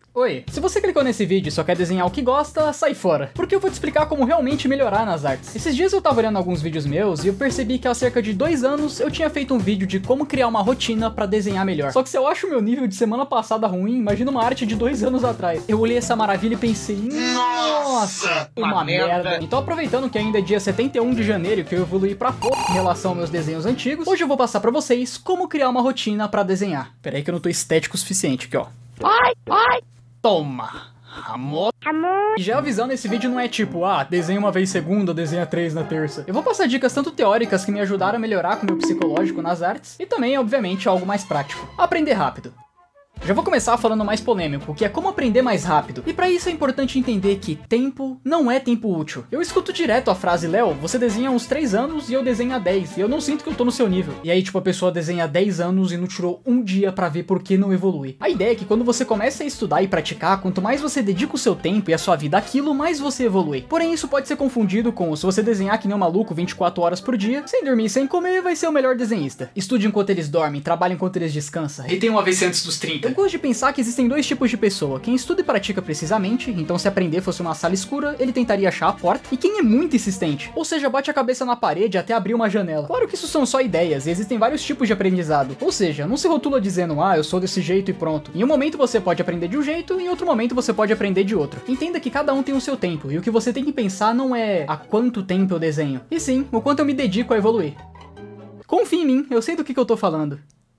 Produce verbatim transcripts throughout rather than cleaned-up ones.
Oi, se você clicou nesse vídeo e só quer desenhar o que gosta, sai fora, porque eu vou te explicar como realmente melhorar nas artes. Esses dias eu tava olhando alguns vídeos meus e eu percebi que há cerca de dois anos eu tinha feito um vídeo de como criar uma rotina pra desenhar melhor. Só que se eu acho o meu nível de semana passada ruim, imagina uma arte de dois anos atrás. Eu olhei essa maravilha e pensei, nossa, uma, uma merda. merda. Então aproveitando que ainda é dia setenta e um de janeiro que eu evoluí pra pouco em relação aos meus desenhos antigos, hoje eu vou passar pra vocês como criar uma rotina pra desenhar. Pera aí que eu não tô estético o suficiente aqui, ó. Ai, ai. Toma! Amor. Amor. E já avisando, esse vídeo não é tipo, ah, desenha uma vez segunda, desenha três na terça. Eu vou passar dicas tanto teóricas que me ajudaram a melhorar com o meu psicológico nas artes, e também, obviamente, algo mais prático. Aprender rápido. Já vou começar falando mais polêmico, que é como aprender mais rápido. E pra isso é importante entender que tempo não é tempo útil. Eu escuto direto a frase, Léo, você desenha há uns três anos e eu desenho há dez, e eu não sinto que eu tô no seu nível. E aí tipo a pessoa desenha há dez anos e não tirou um dia pra ver por que não evolui. A ideia é que quando você começa a estudar e praticar, quanto mais você dedica o seu tempo e a sua vida àquilo, mais você evolui. Porém isso pode ser confundido com, se você desenhar que nem um maluco vinte e quatro horas por dia, sem dormir e sem comer, vai ser o melhor desenhista. Estude enquanto eles dormem, trabalhe enquanto eles descansam. E tem uma vez antes dos trinta. Eu gosto de pensar que existem dois tipos de pessoa, quem estuda e pratica precisamente, então se aprender fosse uma sala escura, ele tentaria achar a porta, e quem é muito insistente, ou seja, bate a cabeça na parede até abrir uma janela. Claro que isso são só ideias, e existem vários tipos de aprendizado, ou seja, não se rotula dizendo, ah, eu sou desse jeito e pronto. Em um momento você pode aprender de um jeito, em outro momento você pode aprender de outro. Entenda que cada um tem o seu tempo, e o que você tem que pensar não é há quanto tempo eu desenho, e sim, o quanto eu me dedico a evoluir. Confie em mim, eu sei do que, que eu tô falando.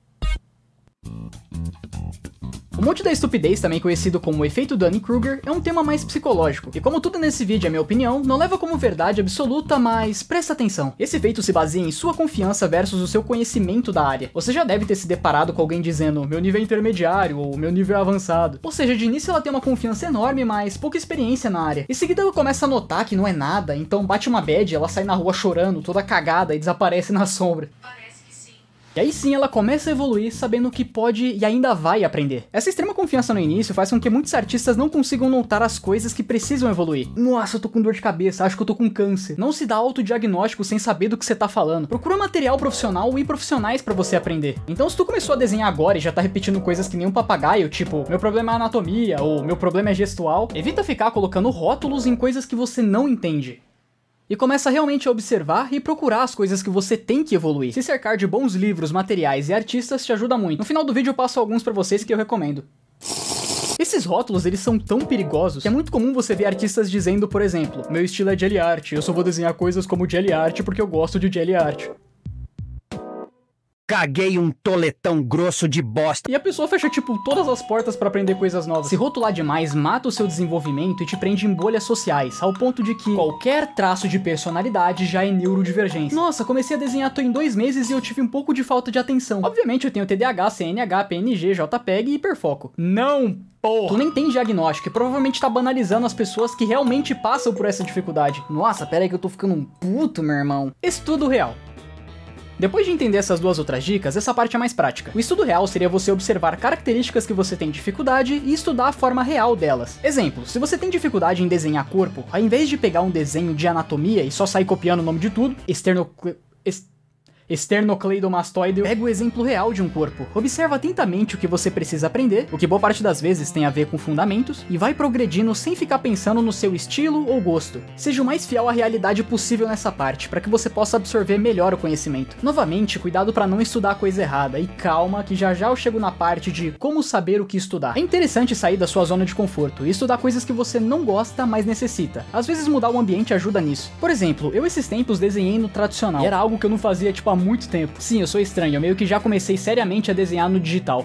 O monte da estupidez, também conhecido como o efeito Dunning-Kruger, é um tema mais psicológico, e como tudo nesse vídeo é minha opinião, não leva como verdade absoluta, mas presta atenção. Esse efeito se baseia em sua confiança versus o seu conhecimento da área. Você já deve ter se deparado com alguém dizendo, meu nível é intermediário, ou meu nível é avançado. Ou seja, de início ela tem uma confiança enorme, mas pouca experiência na área. Em seguida ela começa a notar que não é nada, então bate uma bad, ela sai na rua chorando, toda cagada, e desaparece na sombra. E aí sim ela começa a evoluir sabendo que pode e ainda vai aprender. Essa extrema confiança no início faz com que muitos artistas não consigam notar as coisas que precisam evoluir. Nossa, eu tô com dor de cabeça, acho que eu tô com câncer. Não se dá autodiagnóstico sem saber do que você tá falando. Procura material profissional e profissionais pra você aprender. Então se tu começou a desenhar agora e já tá repetindo coisas que nem um papagaio, tipo, meu problema é anatomia ou meu problema é gestual, evita ficar colocando rótulos em coisas que você não entende. E começa realmente a observar e procurar as coisas que você tem que evoluir. Se cercar de bons livros, materiais e artistas te ajuda muito. No final do vídeo eu passo alguns pra vocês que eu recomendo. Esses rótulos, eles são tão perigosos que é muito comum você ver artistas dizendo, por exemplo, meu estilo é jelly art, eu só vou desenhar coisas como jelly art porque eu gosto de jelly art. Caguei um toletão grosso de bosta. E a pessoa fecha, tipo, todas as portas pra aprender coisas novas. Se rotular demais, mata o seu desenvolvimento e te prende em bolhas sociais, ao ponto de que qualquer traço de personalidade já é neurodivergência. Nossa, comecei a desenhar tô em dois meses e eu tive um pouco de falta de atenção. Obviamente eu tenho T D A H, C N H, P N G, JPEG e hiperfoco. Não, porra! Tu nem tem diagnóstico e provavelmente tá banalizando as pessoas que realmente passam por essa dificuldade. Nossa, pera aí que eu tô ficando um puto, meu irmão. Estudo real. Depois de entender essas duas outras dicas, essa parte é mais prática. O estudo real seria você observar características que você tem dificuldade e estudar a forma real delas. Exemplo, se você tem dificuldade em desenhar corpo, ao invés de pegar um desenho de anatomia e só sair copiando o nome de tudo, externo... Est... esternocleidomastoide, pega o exemplo real de um corpo. Observa atentamente o que você precisa aprender, o que boa parte das vezes tem a ver com fundamentos, e vai progredindo sem ficar pensando no seu estilo ou gosto. Seja o mais fiel à realidade possível nessa parte, para que você possa absorver melhor o conhecimento. Novamente, cuidado para não estudar a coisa errada, e calma que já já eu chego na parte de como saber o que estudar. É interessante sair da sua zona de conforto e estudar coisas que você não gosta, mas necessita. Às vezes mudar o ambiente ajuda nisso. Por exemplo, eu esses tempos desenhei no tradicional, e era algo que eu não fazia tipo há muito tempo. Sim, eu sou estranho, eu meio que já comecei seriamente a desenhar no digital.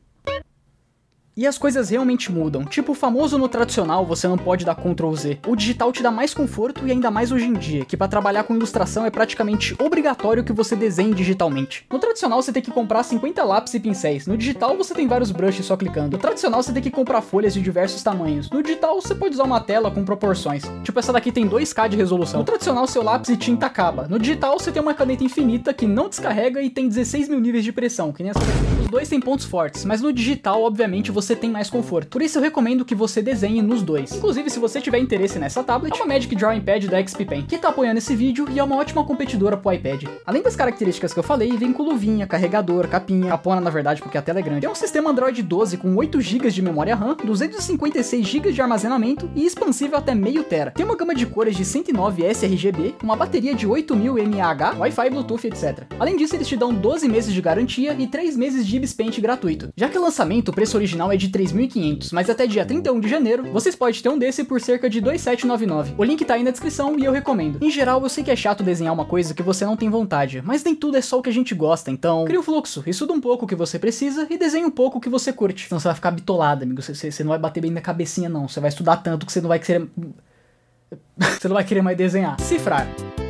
E as coisas realmente mudam, tipo o famoso no tradicional você não pode dar control Z. O digital te dá mais conforto e ainda mais hoje em dia, que para trabalhar com ilustração é praticamente obrigatório que você desenhe digitalmente. No tradicional você tem que comprar cinquenta lápis e pincéis, no digital você tem vários brushes só clicando. No tradicional você tem que comprar folhas de diversos tamanhos, no digital você pode usar uma tela com proporções. Tipo essa daqui tem dois K de resolução. No tradicional seu lápis e tinta acaba, no digital você tem uma caneta infinita que não descarrega e tem dezesseis mil níveis de pressão, que nem essa daqui. dois têm pontos fortes, mas no digital, obviamente, você tem mais conforto. Por isso eu recomendo que você desenhe nos dois. Inclusive, se você tiver interesse nessa tablet, é uma Magic Drawing Pad da X P Pen, que tá apoiando esse vídeo e é uma ótima competidora pro iPad. Além das características que eu falei, vem com luvinha, carregador, capinha, capona na verdade porque a tela é grande. Tem um sistema Android doze com oito gigas de memória RAM, duzentos e cinquenta e seis gigas de armazenamento e expansível até meio tera. Tem uma gama de cores de cento e nove sRGB, uma bateria de oito mil mAh, Wi-Fi, Bluetooth, etcétera. Além disso, eles te dão doze meses de garantia e três meses de Ibis Paint gratuito. Já que o lançamento, o preço original é de três mil e quinhentos, mas até dia trinta e um de janeiro, vocês podem ter um desse por cerca de dois mil setecentos e noventa e nove. O link tá aí na descrição e eu recomendo. Em geral, eu sei que é chato desenhar uma coisa que você não tem vontade, mas nem tudo é só o que a gente gosta, então cria um fluxo, estuda um pouco o que você precisa e desenha um pouco o que você curte. Senão você vai ficar bitolado, amigo. Você, você não vai bater bem na cabecinha, não. Você vai estudar tanto que você não vai querer... você não vai querer mais desenhar. Cifrar.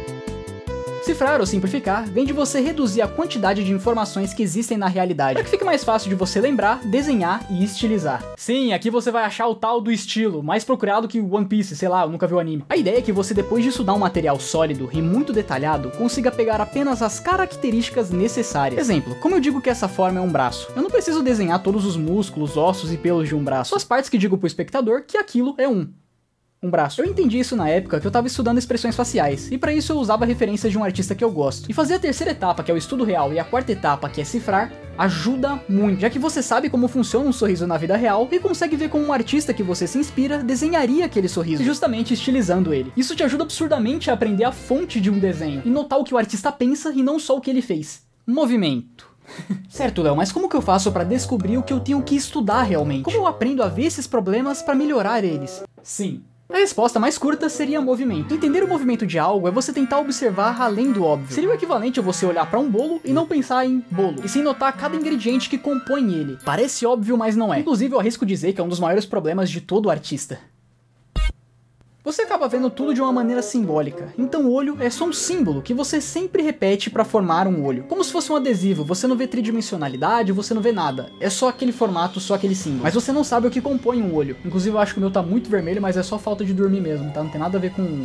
Cifrar ou simplificar vem de você reduzir a quantidade de informações que existem na realidade, para que fique mais fácil de você lembrar, desenhar e estilizar. Sim, aqui você vai achar o tal do estilo, mais procurado que One Piece, sei lá, eu nunca vi o anime. A ideia é que você, depois de estudar um material sólido e muito detalhado, consiga pegar apenas as características necessárias. Exemplo, como eu digo que essa forma é um braço, eu não preciso desenhar todos os músculos, ossos e pelos de um braço, só as partes que digo pro espectador que aquilo é um. Um braço. Eu entendi isso na época que eu tava estudando expressões faciais, e pra isso eu usava referências de um artista que eu gosto. E fazer a terceira etapa, que é o estudo real, e a quarta etapa, que é cifrar, ajuda muito, já que você sabe como funciona um sorriso na vida real e consegue ver como um artista que você se inspira desenharia aquele sorriso, justamente estilizando ele. Isso te ajuda absurdamente a aprender a fonte de um desenho, e notar o que o artista pensa e não só o que ele fez. Movimento. Certo, Léo, mas como que eu faço pra descobrir o que eu tenho que estudar realmente? Como eu aprendo a ver esses problemas pra melhorar eles? Sim. A resposta mais curta seria movimento. Entender o movimento de algo é você tentar observar além do óbvio. Seria o equivalente a você olhar para um bolo e não pensar em bolo, e sim notar cada ingrediente que compõe ele. Parece óbvio, mas não é. Inclusive, eu arrisco dizer que é um dos maiores problemas de todo artista. Você acaba vendo tudo de uma maneira simbólica, então o olho é só um símbolo que você sempre repete para formar um olho. Como se fosse um adesivo, você não vê tridimensionalidade, você não vê nada, é só aquele formato, só aquele símbolo. Mas você não sabe o que compõe um olho. Inclusive eu acho que o meu tá muito vermelho, mas é só falta de dormir mesmo, tá? Não tem nada a ver com...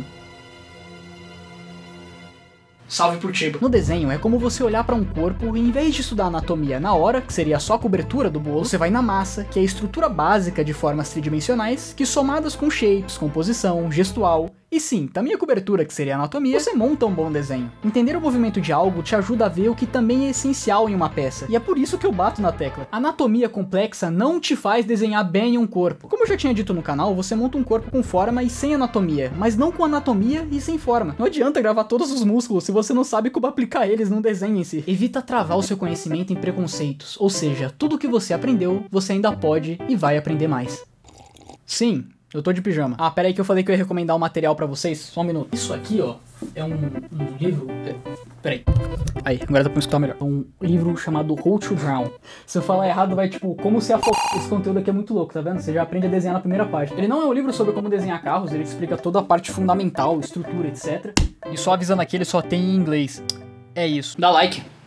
Salve pro Tibo. No desenho, é como você olhar para um corpo e em vez de estudar anatomia na hora, que seria só a cobertura do bolo, você vai na massa, que é a estrutura básica de formas tridimensionais, que somadas com shapes, composição, gestual, e sim, também a cobertura, que seria a anatomia, você monta um bom desenho. Entender o movimento de algo te ajuda a ver o que também é essencial em uma peça, e é por isso que eu bato na tecla. Anatomia complexa não te faz desenhar bem um corpo. Como eu já tinha dito no canal, você monta um corpo com forma e sem anatomia, mas não com anatomia e sem forma. Não adianta gravar todos os músculos se você não sabe como aplicar eles num desenho em si. Evita travar o seu conhecimento em preconceitos, ou seja, tudo que você aprendeu, você ainda pode e vai aprender mais. Sim. Eu tô de pijama. Ah, pera aí que eu falei que eu ia recomendar um material pra vocês. Só um minuto. Isso aqui, ó, é um, um livro... Pera aí. Aí, agora dá pra me escutar melhor. É um livro chamado How to Draw. Se eu falar errado, vai tipo, como se afocar. Esse conteúdo aqui é muito louco, tá vendo? Você já aprende a desenhar na primeira página. Ele não é um livro sobre como desenhar carros, ele explica toda a parte fundamental, estrutura, etcétera. E só avisando aqui, ele só tem em inglês. É isso. Dá like.